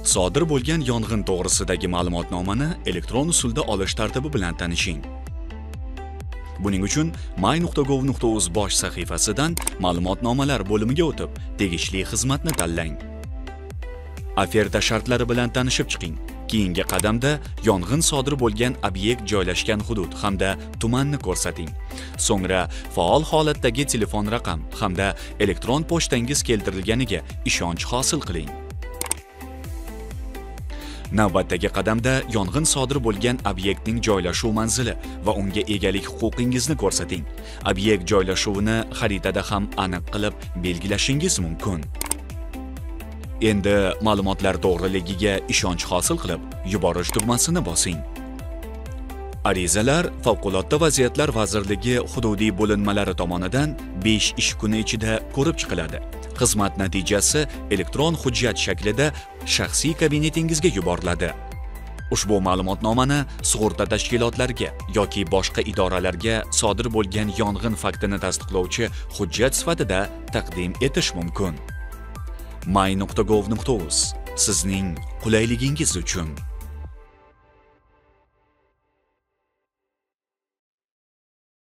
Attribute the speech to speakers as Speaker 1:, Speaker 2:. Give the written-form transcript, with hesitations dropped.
Speaker 1: Sodir bo'lgan yong'in to'g'risidagi ma'lumotnomani elektron usulda olish tartibi bilan tanishing. Buning uchun my.gov.uz bosh sahifasidan ma'lumotnomalar bo'limiga o'tib, tegishli xizmatni tanlang. Oferta shartlari bilan tanishib chiqing. Keyingi qadamda yong'in sodir bo'lgan obyekt joylashgan hudud hamda tumanni ko'rsating. So'ngra faol holatdagi telefon raqam hamda elektron pochtangiz keltirilganiga ishonch hosil qiling. Navbatdagi qadamda yong'in sodir bo'lgan obyektning joylashuv manzili va unga egalik huquqingizni ko'rsating. Obyekt joylashuvini xaritada ham aniq qilib belgilashingiz mumkin. Endi ma'lumotlar to'g'riligiga ishonch hosil qilib, yuborish tugmasini bosing. Arizalar Favqulodda vaziyatlar vazirligi hududiy bo'linmalari tomonidan 5 ish kuni ichida ko'rib chiqiladi. Xizmat natijasi elektron hujjat shaklida shaxsiy kabinetingizga yuboriladi. Ushbu ma'lumotnomani sug'urta tashkilotlariga yoki boshqa idoralarga sodir bo'lgan yong'in faktini tasdiqlovchi hujjat sifatida taqdim etish mumkin. my.gov.uz sizning qulayligingiz uchun.